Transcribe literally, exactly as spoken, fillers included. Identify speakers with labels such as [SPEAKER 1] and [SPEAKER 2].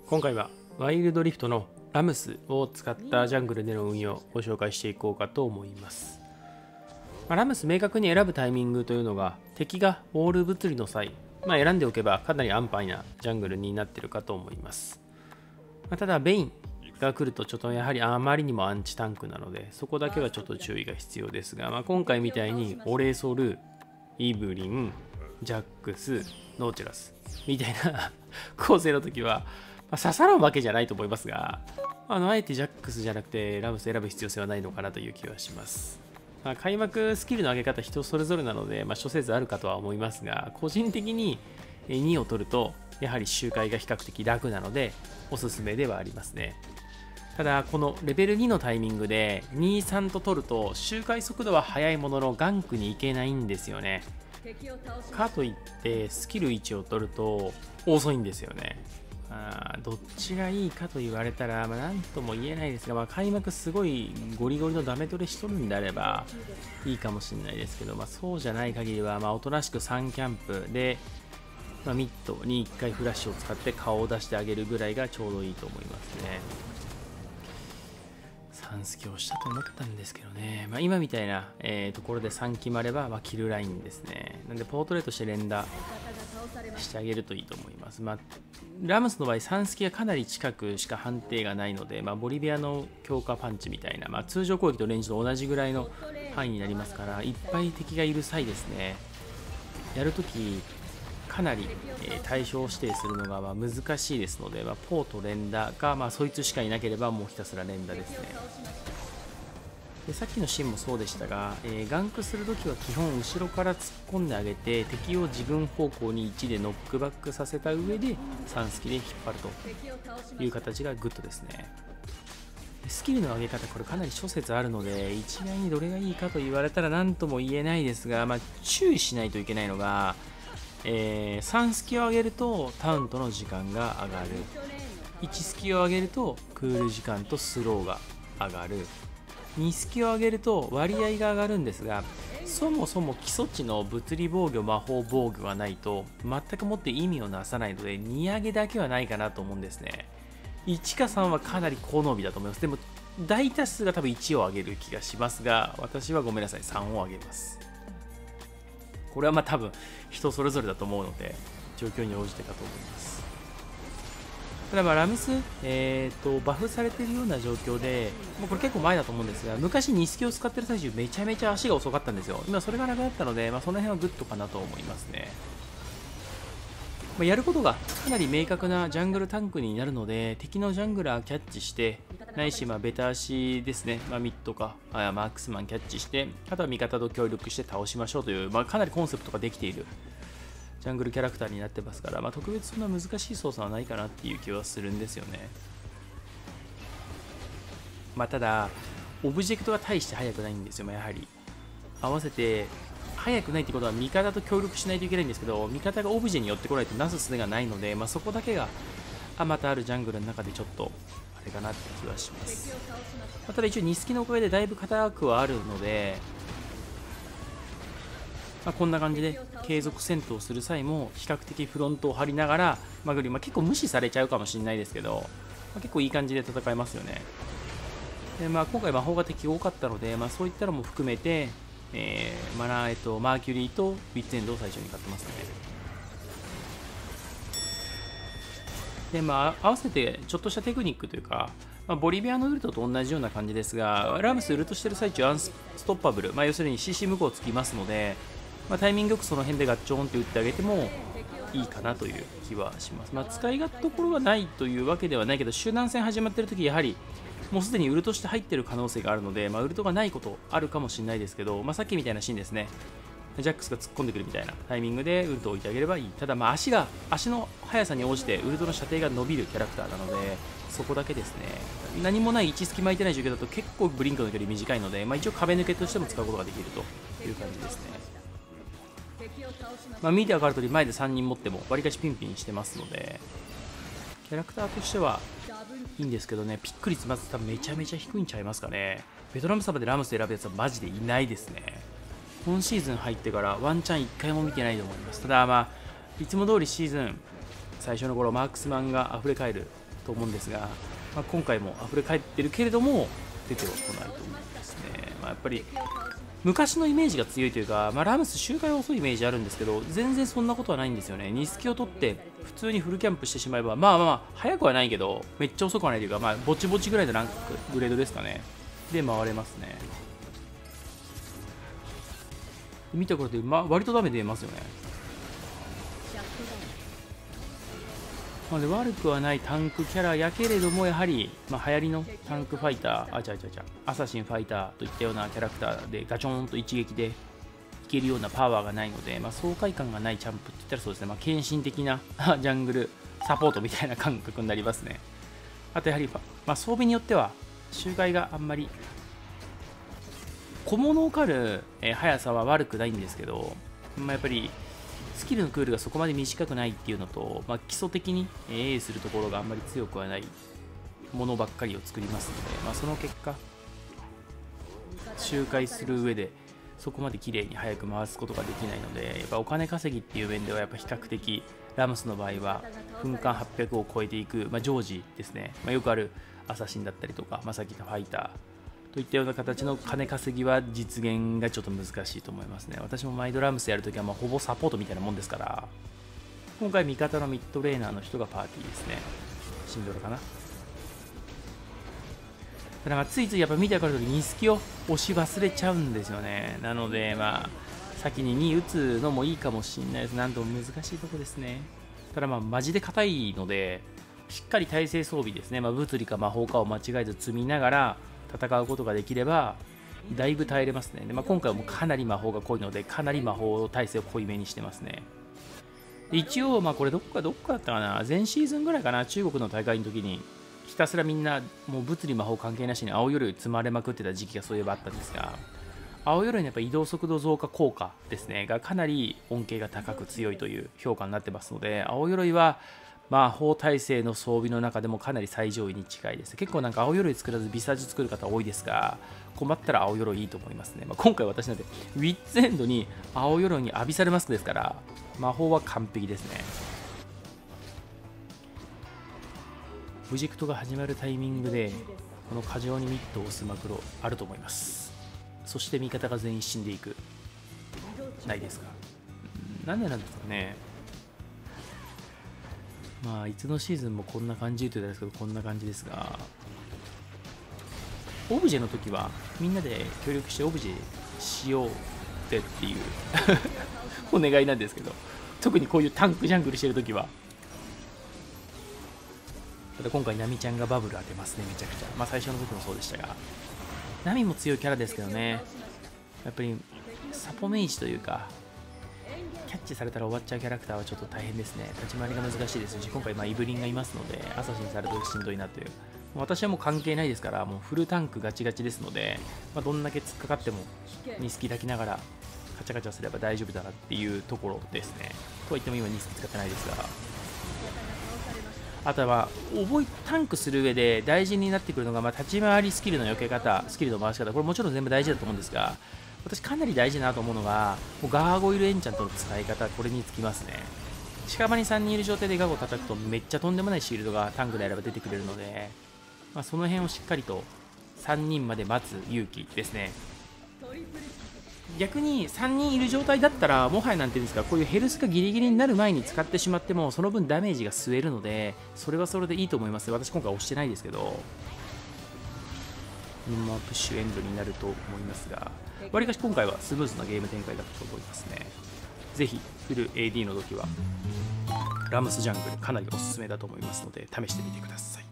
[SPEAKER 1] 今回はワイルドリフトのラムスを使ったジャングルでの運用をご紹介していこうかと思います。まあ、ラムス明確に選ぶタイミングというのが敵がウォール物理の際、まあ、選んでおけばかなり安牌なジャングルになっているかと思います。まあ、ただベインが来るとちょっとやはりあまりにもアンチタンクなのでそこだけはちょっと注意が必要ですが、まあ、今回みたいにオレソル、イブリン、ジャックス、ノーチェラスみたいな構成の時は、まあ、刺さらんわけじゃないと思いますが、あのあえてジャックスじゃなくてラムス選ぶ必要性はないのかなという気はします。まあ、開幕スキルの上げ方人それぞれなので、まあ、諸説あるかとは思いますが、個人的ににを取るとやはり周回が比較的楽なのでおすすめではありますね。ただこのレベルにのタイミングでに、さんと取ると周回速度は速いもののガンクに行けないんですよね。かといってスキルいちを取ると遅いんですよね。あどっちがいいかと言われたら、まあ、何とも言えないですが、まあ、開幕すごいゴリゴリのダメ取れしとるんであればいいかもしれないですけど、まあ、そうじゃない限りは、まあ、おとなしくさんキャンプで、まあ、ミッドにいっかいフラッシュを使って顔を出してあげるぐらいがちょうどいいと思いますね。さんスキをしたと思ったんですけどね、まあ、今みたいな、えー、ところでさん決まれば、まあ、キルラインですね。なんでポートレートして連打してあげるといいと思います。まあ、ラムスの場合さんスキがかなり近くしか判定がないので、まあ、ボリビアの強化パンチみたいな、まあ、通常攻撃とレンジと同じぐらいの範囲になりますから、いっぱい敵がいる際ですね、やるときかなり、えー、対象指定するのがまあ難しいですので、まあ、ポート連打か、まあ、そいつしかいなければもうひたすら連打ですね。でさっきのシーンもそうでしたが、えー、ガンクするときは基本後ろから突っ込んであげて敵を自分方向にいちでノックバックさせた上でさんスキで引っ張るという形がグッドですね。スキルの上げ方これかなり諸説あるので一概にどれがいいかと言われたら何とも言えないですが、まあ、注意しないといけないのが、えー、さんスキを上げるとタウンとの時間が上がる、いちスキを上げるとクール時間とスローが上がる、にスキを上げると割合が上がるんですが、そもそも基礎値の物理防御魔法防御がないと全くもって意味をなさないのでに上げだけはないかなと思うんですね。いちかさんはかなり好みだと思います。でも大多数が多分いちを上げる気がしますが、私はごめんなさいさんを上げます。これはまあ多分人それぞれだと思うので状況に応じてかと思います。ただまあラムス、えー、とバフされているような状況で、もうこれ結構前だと思うんですが、昔にスキを使ってる最中めちゃめちゃ足が遅かったんですよ。今それがなくなったので、まあ、その辺はグッドかなと思いますね。まあ、やることがかなり明確なジャングルタンクになるので、敵のジャングラーキャッチしてないし、まあベタ足ですね、まあ、ミッドかあマークスマンキャッチして、あとは味方と協力して倒しましょうという、まあ、かなりコンセプトができているジャングルキャラクターになってますから、まあ、特別そんな難しい操作はないかなっていう気はするんですよね。まあ、ただオブジェクトが大して速くないんですよ、まあ、やはり合わせて速くないってことは味方と協力しないといけないんですけど、味方がオブジェに寄ってこないとなすすべがないので、まあ、そこだけがあまたあるジャングルの中でちょっとあれかなって気はします。まあ、ただ一応にスキのおかげでだいぶ硬くはあるので、まあ、こんな感じで継続戦闘する際も比較的フロントを張りながら、まあ、グリまあ、結構無視されちゃうかもしれないですけど、まあ、結構いい感じで戦えますよね。で、まあ、今回魔法が敵多かったので、まあ、そういったのも含めて、えーマナーえっと、マーキュリーとウィッツエンドを最初に買ってますね。で、まあ、合わせてちょっとしたテクニックというか、まあ、ボリビアのウルトと同じような感じですが、ラムスウルトしてる最中アンストッパブル、まあ、要するに シーシー 向こうつきますので、まあ、タイミングよくその辺でガッチョーンって打ってあげてもいいかなという気はします。まあ、使い勝手どころがないというわけではないけど、集団戦始まってる時やはりもうすでにウルトして入ってる可能性があるので、まあ、ウルトがないことあるかもしれないですけど、まあ、さっきみたいなシーンですね、ジャックスが突っ込んでくるみたいなタイミングでウルトを置いてあげればいい。ただまあ足が足の速さに応じてウルトの射程が伸びるキャラクターなので、そこだけですね。何もないいちスキ巻いてない状況だと結構ブリンクの距離短いので、まあ、一応壁抜けとしても使うことができるという感じですね。まあ、見て分かる通り前でさんにん持ってもわりかしピンピンしてますので、キャラクターとしてはいいんですけどね、ピック率まず多分めちゃめちゃ低いんちゃいますかね。ベトナムサバでラムス選ぶやつはマジでいないですね。今シーズン入ってからワンチャンいっかいも見てないと思います。ただまあいつも通りシーズン最初の頃マークスマンが溢れ返ると思うんですが、まあ、今回も溢れ返ってるけれども出ては来ないと思うんですね。まあ、やっぱり昔のイメージが強いというか、まあ、ラムス周回遅いイメージあるんですけど、全然そんなことはないんですよね。ニスキを取って普通にフルキャンプしてしまえば、まあまあまあ速くはないけどめっちゃ遅くはないというか、まあ、ぼちぼちぐらいのランクグレードですかね。で回れますね。見たことで、まあ、割とダメ出ますよね。なので悪くはないタンクキャラやけれども、やはり、まあ、流行りのタンクファイター、あ、違う違う違う、アサシンファイターといったようなキャラクターでガチョンと一撃でいけるようなパワーがないので、まあ、爽快感がないチャンプって言ったらそうですね、まあ、献身的なジャングルサポートみたいな感覚になりますね。あとやはり、まあ、装備によっては周回があんまり小物を狩る、えー、速さは悪くないんですけど、まあ、やっぱりスキルのクールがそこまで短くないっていうのと、まあ、基礎的に エーエー するところがあんまり強くはないものばっかりを作りますので、まあ、その結果周回する上でそこまで綺麗に早く回すことができないので、やっぱお金稼ぎっていう面ではやっぱ比較的ラムスの場合は分間はっぴゃくを超えていく、まあ、常時ですね、まあ、よくあるアサシンだったりとか、まあ、さっき言ったファイターといったような形の金稼ぎは実現がちょっと難しいと思いますね。私もマイドラムスやるときはまあほぼサポートみたいなもんですから、今回味方のミッドレーナーの人がパーティーですね。シンドラかな。ただまあついついやっぱ見て分かるときニスキを押し忘れちゃうんですよね。なのでまあ先にに打つのもいいかもしれないです。なんとも難しいとこですね。ただまあマジで硬いのでしっかり耐性装備ですね、まあ、物理か魔法かを間違えず積みながら戦うことができればだいぶ耐えれますね。で、まあ、今回もかなり魔法が濃いのでかなり魔法耐性を濃いめにしてますね。で一応まあこれどこかどこかだったかな、前シーズンぐらいかな、中国の大会の時にひたすらみんなもう物理魔法関係なしに青鎧積まれまくってた時期がそういえばあったんですが、青鎧のやっぱ移動速度増加効果ですねがかなり恩恵が高く強いという評価になってますので、青鎧は魔法耐性の装備の中でもかなり最上位に近いです。結構なんか青鎧作らずビサージ作る方多いですが、困ったら青鎧いいと思いますね。まあ、今回私なんてウィッツエンドに青鎧にアビサルマスクですから魔法は完璧ですね。プロジェクトが始まるタイミングでこの過剰にミットを押すマクロあると思います。そして味方が全員死んでいくないですか。なんでなんですかね。まあいつのシーズンもこんな感じで言うとですけどこんな感じですが、オブジェの時はみんなで協力してオブジェしようってっていうお願いなんですけど、特にこういうタンクジャングルしてる時は。ただ今回ナミちゃんがバブル当てますね、めちゃくちゃ。まあ最初の時もそうでしたが、ナミも強いキャラですけどね、やっぱりサポメイジというかキャッチされたら終わっちゃうキャラクターはちょっと大変ですね。立ち回りが難しいですし、今回まあイブリンがいますのでアサシンされるとしんどいなという。私はもう関係ないですから、もうフルタンクガチガチですので、まあ、どんだけ突っかかってもニスキ抱きながらカチャカチャすれば大丈夫だなっていうところですね。とは言っても今ニスキ使ってないですが、あとは覚えタンクする上で大事になってくるのが、まあ、立ち回りスキルの避け方、スキルの回し方、これもちろん全部大事だと思うんですが、私かなり大事だなと思うのがもうガーゴイルエンチャントの使い方、これにつきますね。屍にさんにんいる状態でガゴを叩くとめっちゃとんでもないシールドがタンクであれば出てくれるので、まあ、その辺をしっかりとさんにんまで待つ勇気ですね。逆にさんにんいる状態だったらもはやなんていうんですか、こういうヘルスがギリギリになる前に使ってしまってもその分ダメージが吸えるので、それはそれでいいと思います。私今回押してないですけど、まあプッシュエンドになると思いますが、わりかし今回はスムーズなゲーム展開だったと思いますね。ぜひフル エーディー の時はラムスジャングルかなりおすすめだと思いますので試してみてください。